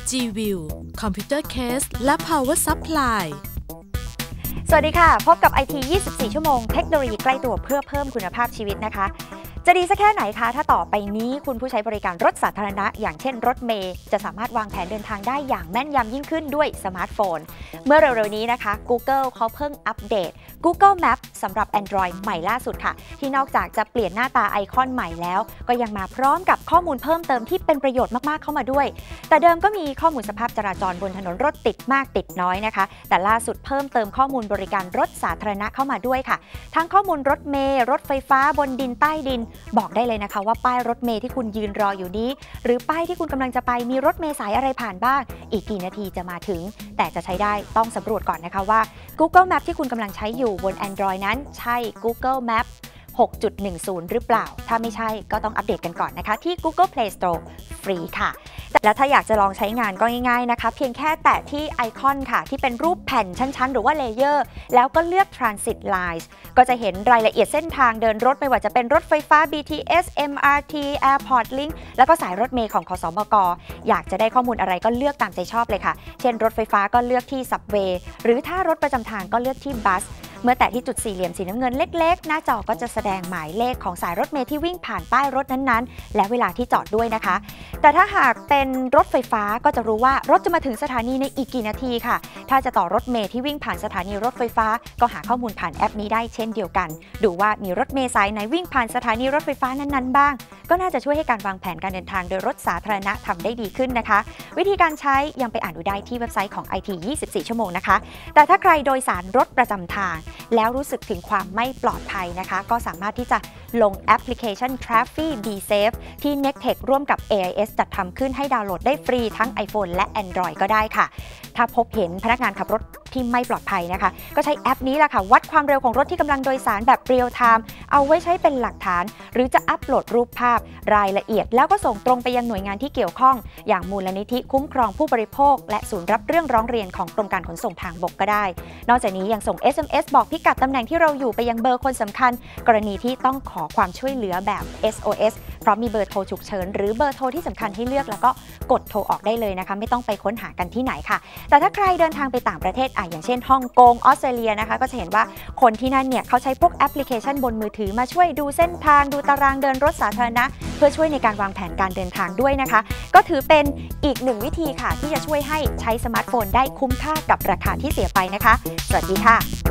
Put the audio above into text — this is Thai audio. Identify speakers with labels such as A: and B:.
A: G-View คอมพิวเตอร์เคสและ Power Supply
B: สวัสดีค่ะพบกับ IT 24 ชั่วโมงเทคโนโลยีใกล้ตัวเพื่อเพิ่มคุณภาพชีวิตนะคะจะดีสักแค่ไหนคะถ้าต่อไปนี้คุณผู้ใช้บริการรถสาธารณะอย่างเช่นรถเมล์จะสามารถวางแผนเดินทางได้อย่างแม่นยำยิ่งขึ้นด้วยสมาร์ทโฟนเมื่อเร็วๆนี้นะคะ Google เขาเพิ่งอัปเดต Google Map สำหรับ Android ใหม่ล่าสุดค่ะที่นอกจากจะเปลี่ยนหน้าตาไอคอนใหม่แล้วก็ยังมาพร้อมกับข้อมูลเพิ่มเติมที่เป็นประโยชน์มากๆเข้ามาด้วยแต่เดิมก็มีข้อมูลสภาพจราจรบนถนนรถติดมากติดน้อยนะคะแต่ล่าสุดเพิ่มเติมข้อมูลบริการรถสาธารณะเข้ามาด้วยค่ะทั้งข้อมูลรถเมล์รถไฟฟ้าบนดินใต้ดินบอกได้เลยนะคะว่าป้ายรถเมล์ที่คุณยืนรออยู่นี้หรือป้ายที่คุณกำลังจะไปมีรถเมล์สายอะไรผ่านบ้างอีกกี่นาทีจะมาถึงแต่จะใช้ได้ต้องสำรวจก่อนนะคะว่า Google Map ที่คุณกำลังใช้อยู่บน Android นั้นใช่ Google Map 6.10 หรือเปล่าถ้าไม่ใช่ก็ต้องอัปเดตกันก่อนนะคะที่ Google Play Store ฟรีค่ะแล้วถ้าอยากจะลองใช้งานก็ง่ายๆนะคะเพียงแค่แตะที่ไอคอนค่ะที่เป็นรูปแผ่นชั้นๆหรือว่าเลเยอร์แล้วก็เลือก Transit Lines ก็จะเห็นรายละเอียดเส้นทางเดินรถไม่ว่าจะเป็นรถไฟฟ้า BTS MRT Airport Link แล้วก็สายรถเมล์ของคสมก.อยากจะได้ข้อมูลอะไรก็เลือกตามใจชอบเลยค่ะเช่นรถไฟฟ้าก็เลือกที่ Subway หรือถ้ารถประจำทางก็เลือกที่บัสเมื่อแตะที่จุดสี่เหลี่ยมสีน้ำเงินเล็กๆหน้าจอก็จะแสดงหมายเลขของสายรถเมล์ที่วิ่งผ่านป้ายรถนั้นๆและเวลาที่จอดด้วยนะคะแต่ถ้าหากเป็นรถไฟฟ้าก็จะรู้ว่ารถจะมาถึงสถานีในอีกกี่นาทีค่ะถ้าจะต่อรถเมล์ที่วิ่งผ่านสถานีรถไฟฟ้าก็หาข้อมูลผ่านแอปนี้ได้เช่นเดียวกันดูว่ามีรถเมล์สายไหนวิ่งผ่านสถานีรถไฟฟ้านั้นๆบ้างก็น่าจะช่วยให้การวางแผนการเดินทางโดยรถสาธารณะทำได้ดีขึ้นนะคะวิธีการใช้ยังไปอ่านดูได้ที่เว็บไซต์ของ IT 24 ชั่วโมงนะคะแต่ถ้าใครโดยสารรถประจำทางแล้วรู้สึกถึงความไม่ปลอดภัยนะคะก็สามารถที่จะลงแอปพลิเคชัน Traffy Be Safe ที่ Nectech ร่วมกับ AIS จัดทำขึ้นให้ดาวน์โหลดได้ฟรีทั้ง iPhone และ Android ก็ได้ค่ะถ้าพบเห็นพนักงานขับรถที่ไม่ปลอดภัยนะคะก็ใช้แอปนี้แหละค่ะวัดความเร็วของรถที่กำลังโดยสารแบบเรียลไทม์เอาไว้ใช้เป็นหลักฐานหรือจะอัปโหลดรูปภาพรายละเอียดแล้วก็ส่งตรงไปยังหน่วยงานที่เกี่ยวข้องอย่างมูลนิธิคุ้มครองผู้บริโภคและศูนย์รับเรื่องร้องเรียนของกรมการขนส่งทางบกก็ได้นอกจากนี้ยังส่ง SMS บอกพิกัดตำแหน่งที่เราอยู่ไปยังเบอร์คนสำคัญกรณีที่ต้องขอความช่วยเหลือแบบ SOS เพราะมีเบอร์โทรฉุกเฉินหรือเบอร์โทรที่สำคัญให้เลือกแล้วก็กดโทรออกได้เลยนะคะไม่ต้องไปค้นหากันที่ไหนค่ะแต่ถ้าใครเดินทางไปต่างประเทศอย่างเช่นฮ่องกงออสเตรเลียนะคะก็จะเห็นว่าคนที่นั่นเนี่ยเขาใช้พวกแอปพลิเคชันบนมือถือมาช่วยดูเส้นทางดูตารางเดินรถสาธารณะเพื่อช่วยในการวางแผนการเดินทางด้วยนะคะก็ถือเป็นอีกหนึ่งวิธีค่ะที่จะช่วยให้ใช้สมาร์ทโฟนได้คุ้มค่ากับราคาที่เสียไปนะคะสวัสดีค่ะ